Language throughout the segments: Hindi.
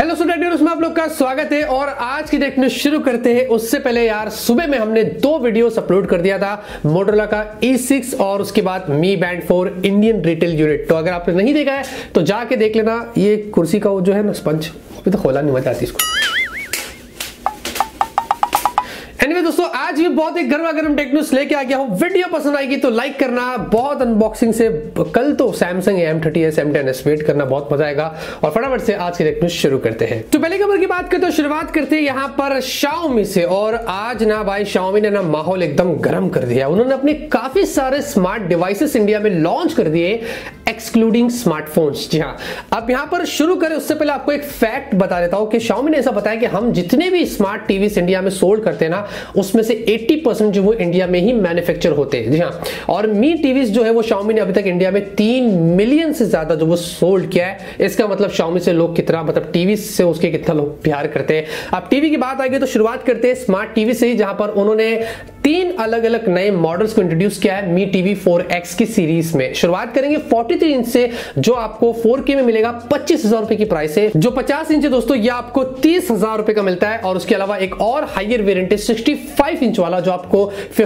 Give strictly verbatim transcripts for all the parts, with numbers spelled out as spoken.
हेलो स्टूडेंट न्यूज़ में आप लोग का स्वागत है। और आज की डेट में शुरू करते हैं। उससे पहले यार सुबह में हमने दो वीडियोस अपलोड कर दिया था, मोटोरोला का ई सिक्स और उसके बाद Mi band four Indian retail unit. तो अगर आपने नहीं देखा है तो जाके देख लेना। ये कुर्सी का वो जो है ना स्पंज, अभी तो खोला नहीं, मजा आती इसको। एनीवे दोस्तों, आज भी बहुत एक गर्मा गर्म टेक न्यूज़ लेके आ गया हूं। वीडियो पसंद आएगी तो लाइक करना। बहुत अनबॉक्सिंग से कल तो Samsung M thirty S M ten S wait करना, बहुत मजा आएगा। और फटाफट से आज की टेक न्यूज़ शुरू करते हैं। तो पहले खबर की बात करते हैं, शुरुआत करते हैं यहाँ पर Xiaomi से। और आज ना भाई Xiaomi ने ना माहौल एकदम गर्म कर दिया। उन्होंने अपने काफी सारे स्मार्ट डिवाइसेस इंडिया में लॉन्च कर दिए, एक्सक्लूडिंग स्मार्टफोन्स। जी हाँ, अब यहाँ पर शुरू करें उससे पहले आपको एक फैक्ट बता देता हूं कि Xiaomi ने ऐसा बताया कि हम जितने भी स्मार्ट टीवीज इंडिया में सोल्ड करते हैं ना, उसमें से अस्सी परसेंट जो वो इंडिया में ही मैन्युफैक्चर होते हैं। जी हाँ, और मी टीवीज जो है वो Xiaomi ने अभी तक इंडिया में तीन मिलियन से ज्यादा जो वो सोल्ड किया है। इसका मतलब Xiaomi से लोग कितना, मतलब टीवी से उसके कितना लोग प्यार करते हैं। अब टीवी की बात आएगी तो शुरुआत करते हैं स्मार्ट टीवी से ही, जहां पर उन्होंने तीन अलग अलग नए मॉडल्स को इंट्रोड्यूस किया है मी टीवी फोर एक्स की सीरीज में। शुरुआत करेंगे तैंतालीस इंच से, जो आपको फोर के में मिलेगा पच्चीस हजार रुपए की प्राइस है। जो पचास इंच है दोस्तों, ये आपको तीस हजार रुपए का मिलता है। और उसके अलावा एक और हायर वेरिएंट है पैंसठ इंच वाला, जो आपको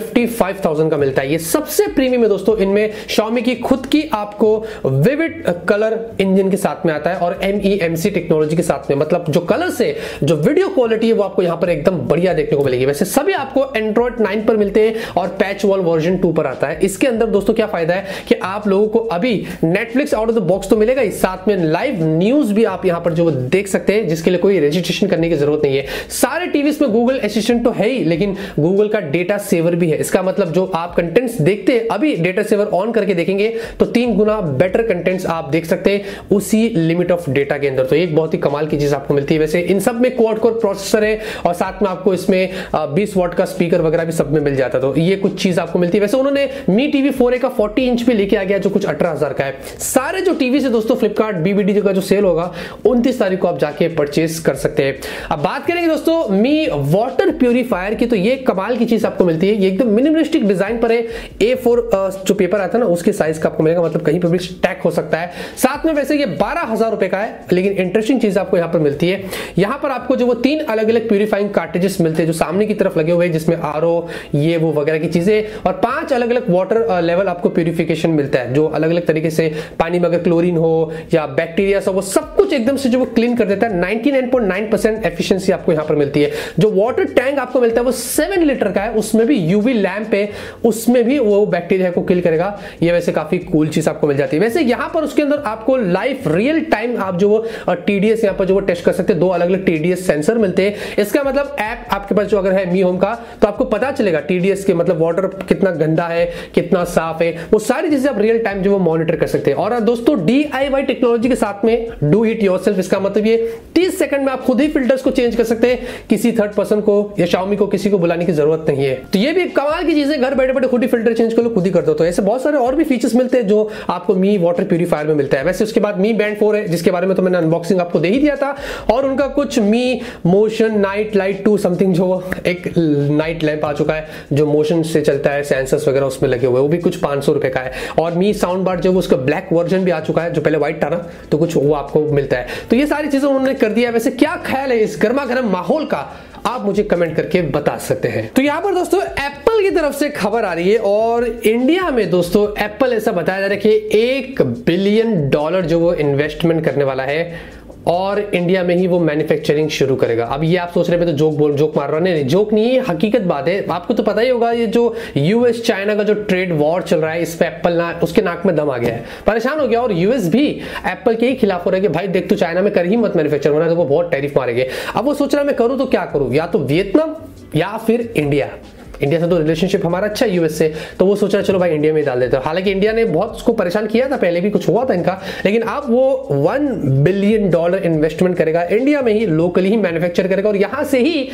पचपन हज़ार का मिलता है। ये सबसे प्रीमियम है दोस्तों। इनमें Xiaomi की खुद की आपको विविड कलर इंजन के साथ में आता है और M E M C technology के साथ में, मतलब जो कलर से जो वीडियो क्वालिटी है वो आपको यहां पर एकदम बढ़िया देखने को मिलेगी। वैसे सभी आपको एंड्रॉइड नाइन पर मिलते हैं और पैच वॉल वर्जन टू पर आता है। इसके अंदर दोस्तों क्या फायदा है कि आप लोगों को अभी Netflix out of the box तो मिलेगा ही, साथ में लाइव न्यूज भी आप यहां पर जो देख सकते हैं, जिसके लिए कोई रजिस्ट्रेशन करने की जरूरत नहीं है। सारे टीवीज में गूगल असिस्टेंट तो है ही, लेकिन गूगल का डेटा सेवर भी है। इसका मतलब जो आप कंटेंट्स देखते हैं, अभी डेटा सेवर ऑन करके देखेंगे तो तीन गुना बेटर कंटेंट्स आप देख सकते हैं उसी लिमिट ऑफ डेटा के अंदर। तो एक बहुत ही कमाल की चीज आपको मिलती है। वैसे इन सब में क्वाड कोर प्रोसेसर है और साथ में आपको इसमें बीस वॉट का स्पीकर वगैरह भी सब में मिल जाता है। तो ये कुछ चीज आपको मिलती है। वैसे उन्होंने मी टीवी फोर ए का चालीस इंच भी लेके आ गया, जो कुछ अठारह हजार का है। सारे जो टीवी से दोस्तों फ्लिपकार्ट बीबीडी का जो सेल होगा उनतीस तारीख को आप जाके परचेस कर सकते हैं। अब बात करेंगे दोस्तों मी वाटर प्यूरिफायर की, तो ये कमाल की चीज आपको मिलती है। ये एकदम मिनिमलिस्टिक डिजाइन पर है। ए फोर जो पेपर आता है ना, उसके साइज का आपको मिलेगा, मतलब कहीं पर भी स्टैक हो सकता है। साथ में वैसे ये बारह हजार रुपए का है, लेकिन इंटरेस्टिंग चीज आपको यहां पर मिलती है। यहां पर आपको जो वो तीन अलग अलग प्यूरिफाइंग कार्ट्रिजेस मिलते हैं, जो सामने की तरफ लगे हुए हैं, जिसमें आर ओ ये वो वगैरह की चीजें, और पांच अलग अलग वाटर लेवल आपको प्यूरिफिकेशन मिलता है, जो अलग अलग तरीके से पानी में अगर क्लोरीन हो या बैक्टीरिया हो, वो सब कुछ एकदम से जो वो क्लीन कर देता है। निन्यानवे पॉइंट नौ परसेंट एफिशिएंसी आपको यहां पर मिलती है। जो वाटर टैंक आपको मिलता है वो सात लीटर का है, उसमें भी यूवी लैंप है, उसमें भी वो बैक्टीरिया को किल करेगा। ये वैसे काफी कूल चीज आपको मिल जाती है। वैसे यहां पर उसके अंदर आपको लाइव रियल टाइम आप जो वो टीडीएस यहां पर जो वो टेस्ट कर सकते हैं। दो अलग अलग टीडीएस सेंसर मिलते हैं। इसका मतलब ऐप आपके पास जो अगर है मी होम का, तो आपको पता चलेगा टीडीएस के मतलब वाटर कितना गंदा है, कितना साफ है, वो सारी चीजें आप रियल टाइम जो वो मॉनिटर कर सकते हैं। और दोस्तों डीआईवाई टेक्नोलॉजी के साथ में डू इट योरसेल्फ, इसका मतलब ये तीस सेकंड में आप खुद ही फिल्टर्स को चेंज कर सकते हैं। किसी थर्ड पर्सन को या Xiaomi को किसी को बुलाने की जरूरत नहीं है। तो ये भी कमाल की चीज है, घर बैठे बैठे खुद ही फिल्टर चेंज कर लो, खुद ही कर दो। तो ऐसे बहुत सारे और भी फीचर्स मिलते हैं जो आपको मी वाटर प्यूरिफायर में मिलता है। वैसे उसके बाद मी बैंड फोर है, जिसके बारे में तो मैंने अनबॉक्सिंग आपको दे ही दिया था। और उनका कुछ Mi motion night light two something, जो एक नाइट लैंप आ चुका है जो मोशन से चलता है, सेंसर्स वगैरह उसमें लगे हुए, वो भी कुछ पांच सौ रुपए का है। और मी साउंड बार जो उसका ब्लैक वर्जन भी आ चुका है, जो पहले व्हाइट था ना, तो कुछ वो आपको मिलता है। तो ये सारी चीजें उन्होंने कर दिया। वैसे क्या ख्याल है इस गर्मा गर्म माहौल का, आप मुझे कमेंट करके बता सकते हैं। तो यहां पर दोस्तों एप्पल की तरफ से खबर आ रही है, और इंडिया में दोस्तों एप्पल ऐसा बताया जा रहा है कि एक बिलियन डॉलर जो वो इन्वेस्टमेंट करने वाला है और इंडिया में ही वो मैन्युफैक्चरिंग शुरू करेगा। अब ये आप सोच रहे हैं मैं तो जोक बोल जोक मार रहा हूं, नहीं जोक नहीं है, हकीकत बात है। आपको तो पता ही होगा ये जो यूएस चाइना का जो ट्रेड वॉर चल रहा है, इस पे एप्पल ना उसके नाक में दम आ गया है, परेशान हो गया। और यूएस भी एप्पल के ही खिलाफ हो रहा है कि भाई देख, तो चाइना में कर ही मत मैन्युफैक्चर, वरना तो वो बहुत टैरिफ मारेंगे। अब वो सोच रहा है मैं करूं तो क्या करूं, या तो वियतनाम या फिर इंडिया। इंडिया से तो रिलेशनशिप हमारा अच्छा है यूएस से, तो वो सोच रहा है चलो भाई इंडिया में डाल देते हैं। हालांकि इंडिया ने बहुत उसको परेशान किया था, पहले भी कुछ हुआ था इनका, लेकिन अब वो वन बिलियन डॉलर इन्वेस्टमेंट करेगा इंडिया में ही, लोकली ही मैन्युफैक्चर करेगा और यहां से ही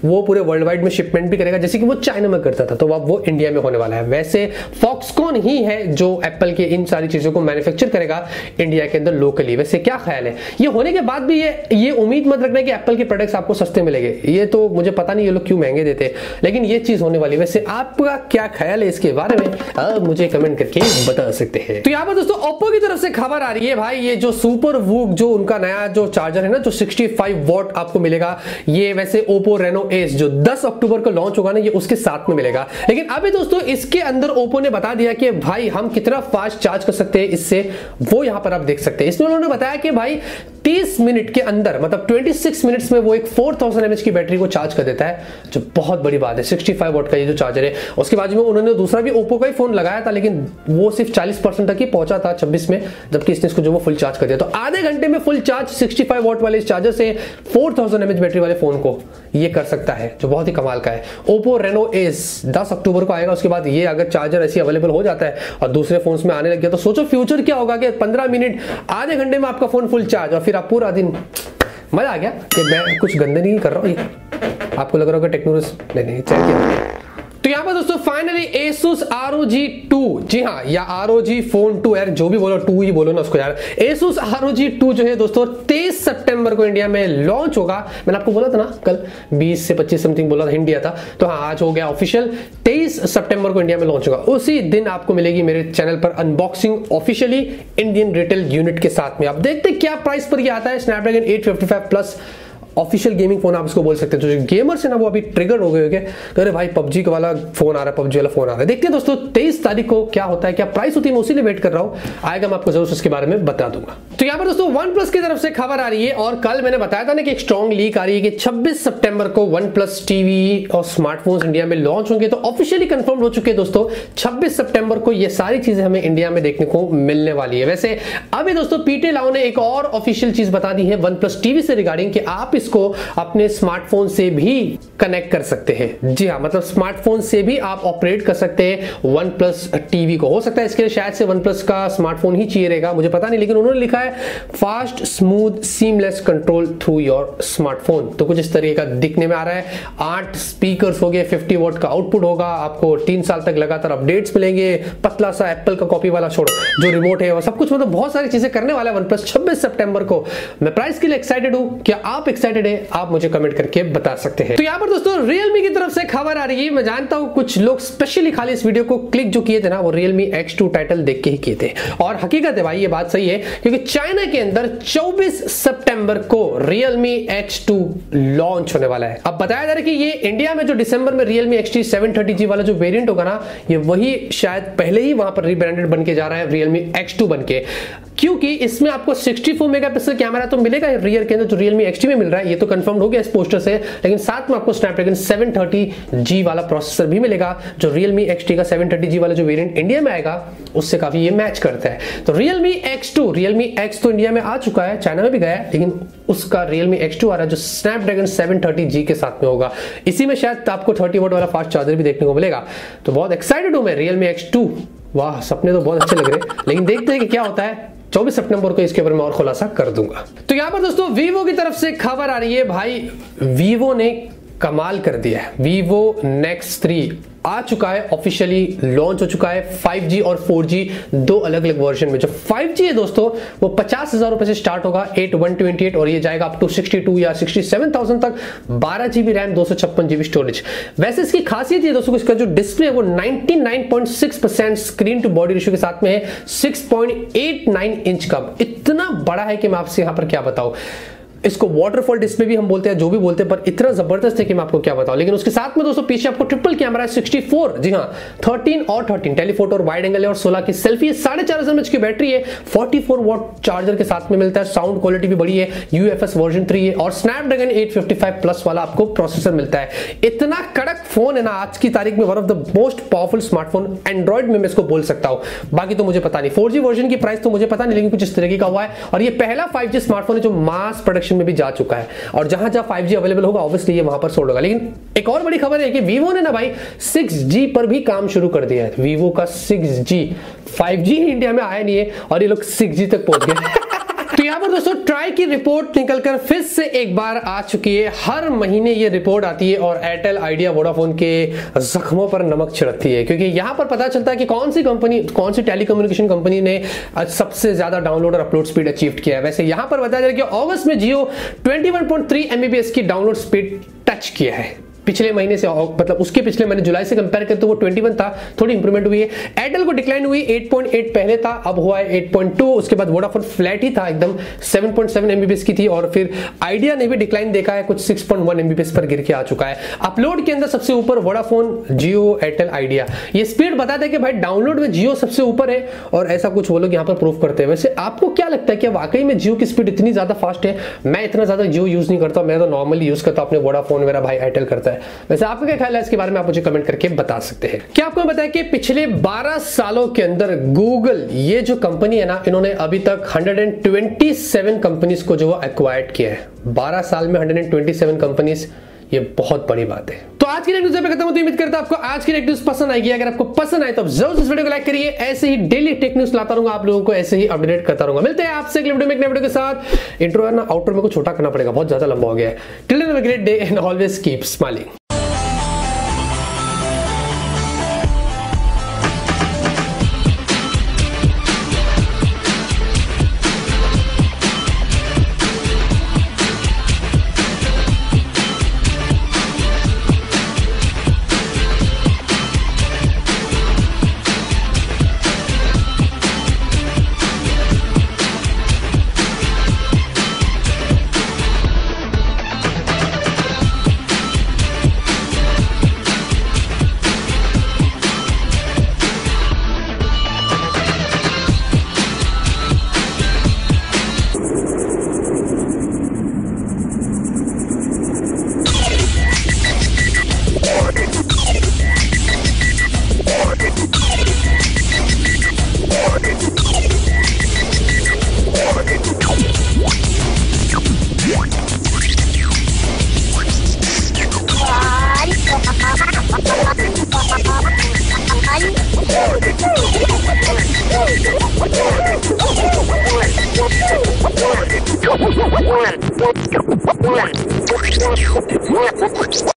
वो पूरे वर्ल्ड वाइड में शिपमेंट भी करेगा जैसे कि वो चाइना में करता था, तो अब वो इंडिया में होने वाला है। वैसे फॉक्सकॉन ही है जो एप्पल के इन सारी चीजों को मैन्युफैक्चर करेगा इंडिया के अंदर लोकली। वैसे क्या ख्याल है, ये होने के बाद भी ये ये उम्मीद मत रखना कि एप्पल के प्रोडक्ट्स आपको सस्ते मिलेंगे, ये तो मुझे पता नहीं ये लोग क्यों महंगे देते, लेकिन ये चीज होने वाली है। वैसे आपका क्या ख्याल है इसके बारे में, आप मुझे कमेंट करके बता सकते हैं। तो यहाँ पर दोस्तों ओप्पो की तरफ से खबर आ रही है भाई, ये जो सुपर वूक जो उनका नया जो चार्जर है ना, जो पैंसठ वॉट आपको मिलेगा, ये वैसे ओप्पो रेनो एस जो दस अक्टूबर को लॉन्च होगा ना, ये उसके साथ में मिलेगा। लेकिन अभी दोस्तों इसके अंदर ओप्पो ने बता दिया कि भाई हम कितना फास्ट चार्ज कर सकते हैं इससे, वो यहां पर आप देख सकते हैं। इसमें उन्होंने बताया कि भाई तीस मिनट के अंदर, मतलब छब्बीस मिनट्स में वो एक चार हज़ार एमएच की बैटरी को चार्ज कर देता है, जो बहुत बड़ी बात है। पैंसठ वॉट का ये जो चार्जर है, उसके बाद में उन्होंने दूसरा भी ओप्पो का ही फोन लगाया था, लेकिन वो सिर्फ चालीस परसेंट तक ही पहुंचा था छब्बीस में, जबकि इसने इसको जो वो फुल चार्ज कर दिया। तो आधे घंटे में फुल चार्ज पैंसठ वॉट वाले इस चार्जर से चार हज़ार एमएच बैटरी वाले फोन को ये कर सकता है, जो बहुत ही कमाल का है। ओप्पो रेनो एस दस अक्टूबर को आएगा। उसके बाद ये अगर चार्जर ऐसी अवेलेबल हो जाता है और दूसरे फोन में आने लग गया, तो सोचो फ्यूचर क्या होगा कि पंद्रह मिनट आधे घंटे में आपका फोन फुल चार्ज, और फिर आप पूरा दिन। मजा आ गया कि मैं कुछ गंदे नहीं कर रहा हूं, आपको लग रहा होगा टेक्नोलॉजी नहीं नहीं चाहिए। तो यहाँ पर दोस्तों finally Asus R O G two, जी हाँ, या R O G Phone two, यार जो भी बोलो टू ही बोलो ना उसको यार। Asus R O G two जो है दोस्तों तेईस सितंबर को इंडिया में लॉन्च होगा। मैंने आपको बोला था ना कल बीस से पच्चीस समथिंग बोला था, इंडिया था, तो हाँ आज हो गया ऑफिशियल, तेईस सितंबर को इंडिया में लॉन्च होगा। उसी दिन आपको मिलेगी मेरे चैनल पर unboxing officially Indian retail unit के साथ में। आप देखते क्या प्राइस पर ये आता है, Snapdragon eight fifty five plus official gaming phone आप इसको बोल सकते हैं। तो जो गेमर्स है ना वो अभी ट्रिगर हो गए होंगे, अरे भाई पबजी वाला फोन आ रहा है, पबजी वाला फोन आ रहा है। देखते हैं दोस्तों तेईस तारीख को क्या होता है, क्या प्राइस होती है, मैं उसी लिए वेट कर रहा हूं, आएगा मैं आपको जरूर उसके बारे में बता दूंगा। तो यहाँ पर दोस्तों वन प्लस की तरफ से खबर आ रही है, और कल मैंने बताया था ना कि एक स्ट्रॉन्ग लीक आ रही है कि छब्बीस सितंबर को वन प्लस टीवी और स्मार्टफोन्स इंडिया में लॉन्च होंगे। तो ऑफिशियली कंफर्म हो चुके हैं दोस्तों, छब्बीस सितंबर को ये सारी चीजें हमें इंडिया में देखने को मिलने वाली है। वैसे अभी दोस्तों पीटे लाओ ने एक और ऑफिशियल चीज बता दी है वन प्लस टीवी से रिगार्डिंग, कि आप इसको अपने स्मार्टफोन से भी कनेक्ट कर सकते हैं। जी हाँ, मतलब स्मार्टफोन से भी आप ऑपरेट कर सकते हैं वन प्लस टीवी को। हो सकता है इसके लिए शायद से वन प्लस का स्मार्टफोन ही चाहिए रहेगा, मुझे पता नहीं, लेकिन उन्होंने लिखा है fast smooth seamless control through your smartphone. तो कुछ इस तरीके का दिखने में आ रहा है। आठ स्पीकर्स हो गए, फिफ्टी वॉट का आउटपुट होगा, आपको तीन साल तक लगातार अपडेट्स मिलेंगे, पतला सा एप्पल का कॉपी वाला छोड़ो जो रिमोट है वो सब कुछ, मतलब बहुत सारी चीजें करने वाला है वन प्लस छब्बीस सितंबर को। मैं प्राइस के लिए एक्साइटेड हूं, क्या आप एक्साइटेड है? आप मुझे कमेंट करके बता सकते हैं। तो यहाँ पर दोस्तों Realme की तरफ से खबर आ रही है। मैं जानता हूं कुछ लोग स्पेशली खाली इस वीडियो को क्लिक जो किए थे ना, वो Realme एक्स टू टाइटल देख के ही किए थे, और हकीकत है भाई ये बात सही है, क्योंकि चाइना के अंदर चौबीस सितंबर को Realme एक्स टू लॉन्च होने वाला है। अब बताया जा रहा है कि ये इंडिया में जो दिसंबर में Realme X T seven thirty G वाला जो वेरिएंट होगा ना, ये वही शायद पहले ही वहां पर रीब्रांडेड बन के जा रहा है Realme एक्स टू बन के, क्योंकि इसमें आपको चौंसठ मेगापिक्सल कैमरा तो मिलेगा रियर के अंदर जो Realme एक्स टी में मिल रहा है, ये तो कंफर्म हो गया इस पोस्टर से, लेकिन साथ में आपको स्नैपड्रैगन सेवन थर्टी जी वाला प्रोसेसर भी मिलेगा, जो Realme एक्स टी का सेवन थर्टी जी वाला जो वेरिएंट इंडिया में आएगा उससे काफी ये मैच करता है। तो Realme X two, Realme X तो इंडिया में आ चुका है, चाइना में भी गया है, लेकिन उसका Realme एक्स टू आ रहा है जो स्नैपड्रैगन सेवन थर्टी जी के साथ में होगा। इसी में शायद आपको थर्टी वॉट वाला फास्ट चार्जर भी देखने को मिलेगा। तो बहुत एक्साइटेड हूं मैं Realme एक्स टू, वाह सपने तो बहुत अच्छे लग रहे हैं, लेकिन देखते हैं कि क्या होता है। चौबीस सितंबर को इसके बारे में और खुलासा कर दूंगा। तो यहां पर दोस्तों Vivo की तरफ से खबर आ रही है, भाई Vivo ने कमाल कर दिया है। Vivo नेक्स थ्री आ चुका है, ऑफिशियली लॉन्च हो चुका है, फाइव जी और फोर जी दो अलग अलग वर्जन में। जो फाइव जी है दोस्तों वो पचास हजार रुपए से स्टार्ट होगा, एट वन ट्वेंटी एट, और ये जाएगा अप टू सिक्सटी टू या सिक्सटी सेवन थाउजेंड तक, बारह जीबी रैम, दो सौ छप्पन जीबी स्टोरेज। वैसे इसकी खासियत ये दोस्तों, इसका जो डिस्प्ले है वो ninety nine point six percent screen to body ratio के साथ में है, six point eight nine inch का, इतना बड़ा है कि मैं आपसे यहां पर क्या बताऊं। इसको वाटरफॉल डिस्प्ले भी हम बोलते हैं, जो भी बोलते हैं, पर इतना जबरदस्त है कि मैं आपको क्या बताऊं। लेकिन उसके साथ में दोस्तों पीछे आपको ट्रिपल कैमरा है, सिक्सटी फोर, जी हाँ थर्टीन और थर्टीन टेलीफोटो और वाइड एंगल है, और सोलह की सेल्फी है, साढ़े चार हजार एमएच की बैटरी है, फोर्टी फोर वॉट चार्जर के साथ में मिलता है, साउंड क्वालिटी भी बड़ी है, यूएफएस वर्जन थ्री है, और Snapdragon eight fifty five plus वाला आपको प्रोसेसर मिलता है। इतना कड़क फोन है ना, आज की तारीख में one of the most powerful smartphone Android में मैं इसको बोल सकता हूं। बाकी तो मुझे पता नहीं, फोर जी वर्जन की प्राइस तो मुझे पता नहीं, लेकिन कुछ इस तरीके का हुआ है, और ये पहला फाइव जी स्मार्टफोन है जो मास प्रोडक्शन में भी जा चुका है, और जहां जहां फाइव जी अवेलेबल होगा ऑब्वियसली ये वहां पर सोल्ड होगा। लेकिन एक और बड़ी खबर है कि Vivo ने ना भाई सिक्स जी पर भी काम शुरू कर दिया है। Vivo का six G, five G India में आया नहीं है और ये लोग सिक्स जी तक पहुंच गए। तो यहाँ पर पर दोस्तों ट्राई की रिपोर्ट निकलकर फिर से एक बार आ चुकी है। हर महीने ये रिपोर्ट आती है और एयरटेल, आइडिया, वोडाफोन के जख्मों पर नमक छिड़कती है, क्योंकि यहां पर पता चलता है कि कौन सी कंपनी, कौन सी टेलीकम्युनिकेशन कंपनी ने सबसे ज्यादा डाउनलोड और अपलोड स्पीड अचीव किया है। वैसे यहां पर बताया जा रहा है कि अगस्त में जियो इक्कीस पॉइंट तीन एमबीपीएस की डाउनलोड स्पीड टच किया है। पिछले महीने से, मतलब उसके पिछले महीने जुलाई से कंपेयर करते तो वो इक्कीस था, थोड़ी इंप्रूवमेंट हुई है। एयरटेल को डिक्लाइन हुई, आठ पॉइंट आठ पहले था, अब हुआ है आठ पॉइंट दो। उसके बाद वोडाफोन फ्लैट ही था एकदम, सात पॉइंट सात एमबीपीएस की थी, और फिर आइडिया ने भी डिक्लाइन देखा है, कुछ छह पॉइंट एक एमबीपीएस पर गिर के आ चुका है। अपलोड के अंदर सबसे ऊपर वोडाफोन, जियो, एयरटेल, आइडिया। ये स्पीड बताता है कि भाई डाउनलोड में जियो सबसे ऊपर है, और ऐसा कुछ वो लोग यहाँ पर प्रूव करते हैं। वैसे आपको क्या लगता है कि वाकई में जियो की स्पीड इतनी ज्यादा फास्ट है? मैं इतना ज्यादा जियो यूज नहीं करता, मैं तो नॉर्मली यूज करता हूं, अपने वोडाफोन, मेरा भाई एयरटेल करता है। वैसे आपका ख्याल है इसके बारे में? आप मुझे कमेंट करके बता सकते हैं। क्या आपको बताया कि पिछले बारह सालों के अंदर गूगल, ये जो कंपनी है ना, इन्होंने अभी तक एक सौ सत्ताईस कंपनीज को जो वो एक्वायर्ड किया है। बारह साल में एक सौ सत्ताईस कंपनीज, ये बहुत बड़ी बात है। तो आज की न्यूज़ पे खत्म होती है। उम्मीद करता हूं आपको आज की न्यूज़ पसंद आएगी। अगर आपको पसंद आए तो जरूर इस वीडियो को लाइक करिए। ऐसे ही डेली टेक न्यूज़ लाता रहूंगा, आप लोगों को ऐसे ही अपडेट करता रहूंगा। मिलते हैं आपसे अगले वीडियो में एक नए वीडियो के साथ। इंट्रो ना आउटरो में को छोटा करना पड़ेगा, बहुत ज्यादा लंबा हो गया है। Till then have a great day and always keep smiling. One.